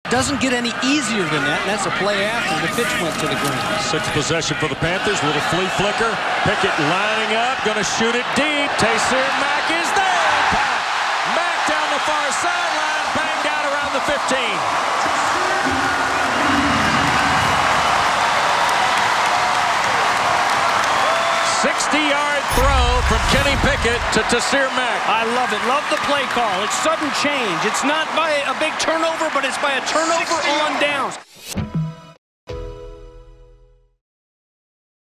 Doesn't get any easier than that, and that's a play after the pitch went to the ground. Sixth possession for the Panthers. Little flea flicker. Pickett lining up, going to shoot it deep. Taysir Mack is there. Mack down the far sideline, banged out around the 15. 60-yard throw from Kenny Pickett to Taysir Mack. I love it. Love the play call. It's sudden change. It's not by a big turnover, but it's by a turnover on downs.